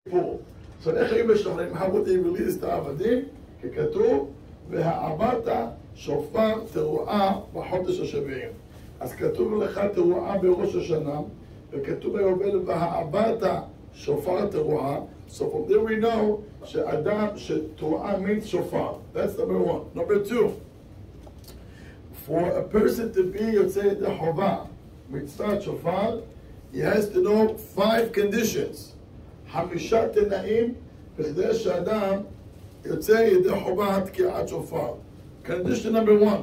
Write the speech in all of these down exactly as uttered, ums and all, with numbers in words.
עכשיו איך היו משכנעים? how would they release את העבדים? ככתוב והעבדת שופר תרועה בחודש השביעי. אז כתוב לך תרועה בראש השנה, וכתוב ביובל והעבדת שופר תרועה. So from there we know שאדם שתרועה means שופר. That's number one. Number two, for a person to be יוצא ידי חובה מצוות שופר, he has to know five conditions. חמישה תנאים בכדי שאדם יוצא ידי חובה תקיעת שופר. Condition number one,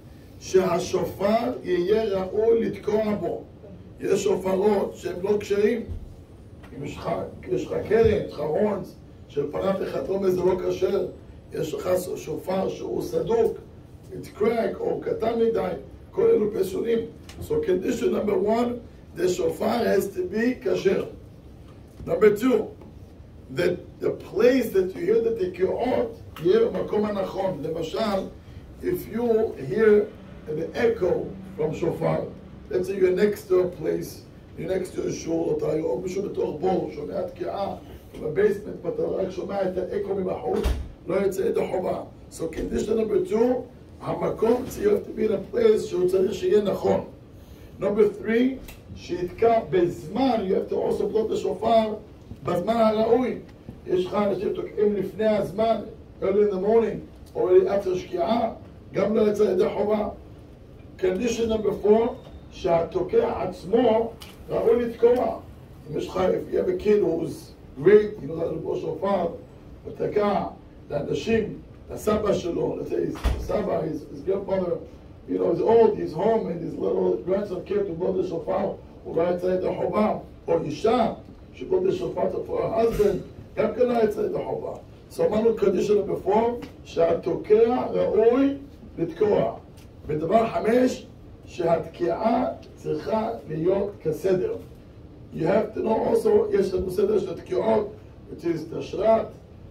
שהשופר יהיה ראוי לתקוע בו. יש שופרות שהם לא כשרים. אם יש לך, יש לך קרן, יש לך הורנס, של פנת אחד לא זה לא כשר. יש לך שופר שהוא סדוק, it's crack או קטן מדי, כל אלו פסולים. So condition number one, the shofar has to be kasher. Number two, that the place that you hear the תקיעות יהיה במקום הנכון. למשל, if you hear the echo from shofar, let's say you're next to a place, you're next to a shul, או מישהו בתוך בור, שומע תקיעה בבייסמנט, ואתה רק שומע את האקו מבחוץ, לא יוצא ידי חובה. So condition number two, המקום you have to be in a place שהוא צריך שיהיה נכון. Number three, שיתקע בזמן, you have to also blow the shofar בזמן הראוי. יש לך אנשים תוקעים לפני הזמן, early in the morning, already after שקיעה, גם לא יצא ידי חובה. Condition number four, שהתוקע עצמו ראוי לתקוע. אם יש לך, if you have a kid who's great, you know how to blow shofar, ותקע לאנשים, לסבא שלו, let's say his סבא, his, his grandfather, you know, he's old, he's home, and his little grandson came to blow the shofar, הוא לא יצא ידי חובה. או אישה, she blew the shofar for her husband, גם כן לא יצא ידי חובה. So אמרנו condition number four, שהתוקע ראוי לתקוע. בדבר חמש, שהתקיעה צריכה להיות כסדר. You have to know also, יש לנו סדר של התקיעות, which is תשרת,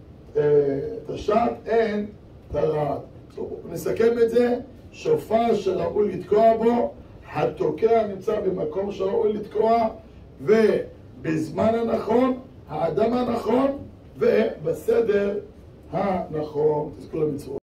תשת and תרת. So נסכם את זה, שופר שראוי לתקוע בו, התוקע נמצא במקום שראוי לתקוע, ובזמן הנכון, האדם הנכון, ובסדר הנכון. תזכו למצוות.